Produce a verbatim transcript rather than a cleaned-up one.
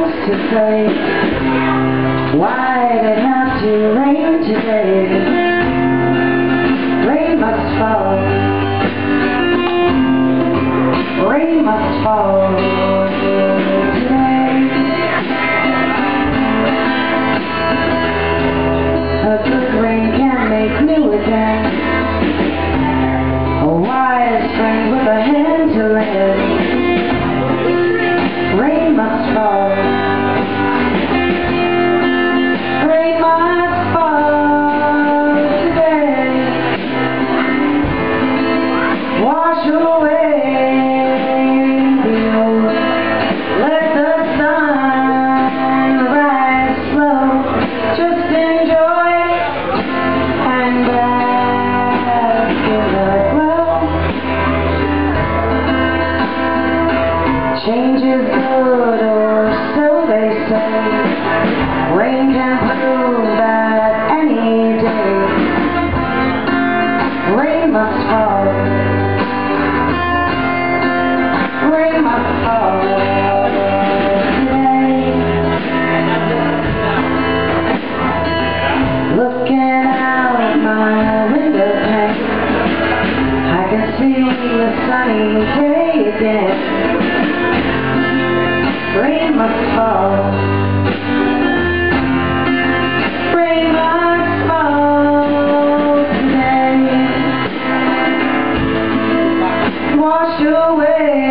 used to say, why'd it have to rain today? Rain must fall, rain must fall today. A good rain can make new again, a wise friend with a hand to lend. Rain must fall, rain must fall today. Wash away the old, let the sun rise slow. Just enjoy it and bask in the glow. Change is good, or so they say. Rain can prove that any day. Rain must fall, rain must fall today. Looking out my window pane, I can see the sunny day again. Rain must fall, rain must fall today. Wash away